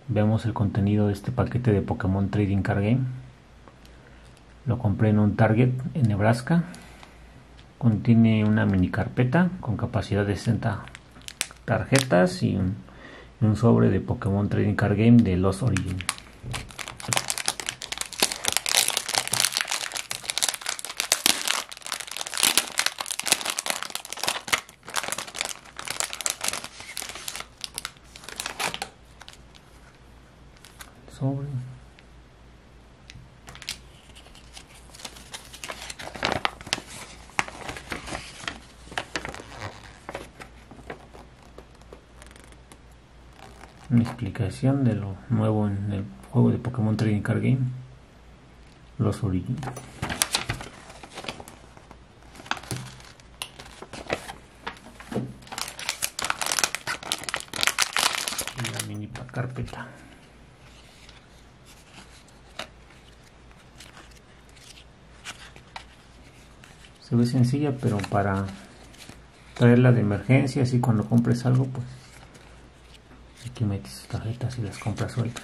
Vemos el contenido de este paquete de Pokémon Trading Card Game. Lo compré en un Target en Nebraska. Contiene una mini carpeta con capacidad de 60 tarjetas y un sobre de Pokémon Trading Card Game de Lost Origin. Sobre. Una explicación de lo nuevo en el juego de Pokémon Trading Card Game, Lost Origin. Y la mini carpeta. Se ve sencilla, pero para traerla de emergencia, así cuando compres algo, pues aquí metes tarjetas y las compras sueltas.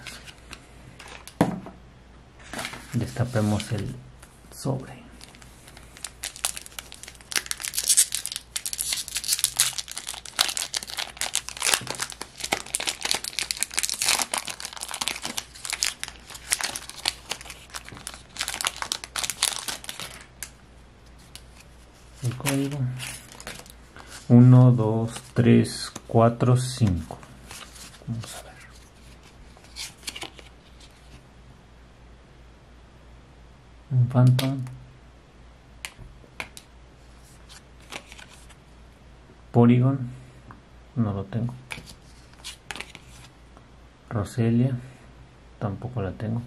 Destapemos el sobre. El código 1, 2, 3, 4, 5. Vamos a ver. Un Phantom, Porygon, no lo tengo. Roselia, tampoco la tengo.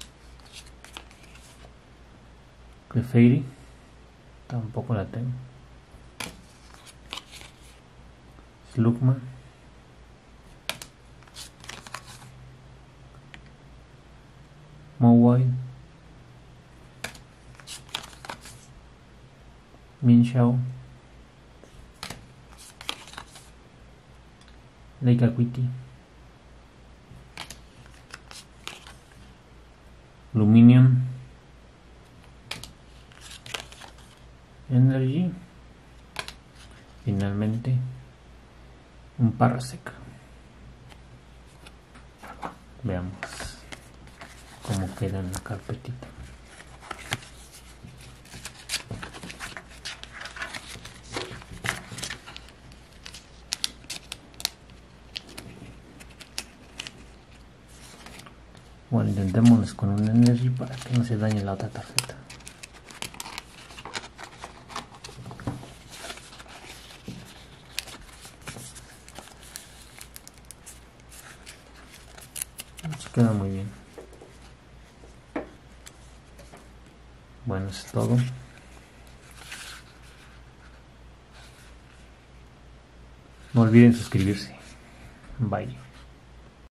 Clefairy, tampoco la tengo. Slugma, Mowile, Minshao, Lake Acuity, Luminion, Energy, finalmente un Parasect. Veamos cómo queda en la carpetita. Bueno, intentémonos con un Energy para que no se dañe la otra tarjeta. Nos queda muy bien. Bueno, eso es todo. No olviden suscribirse. Bye.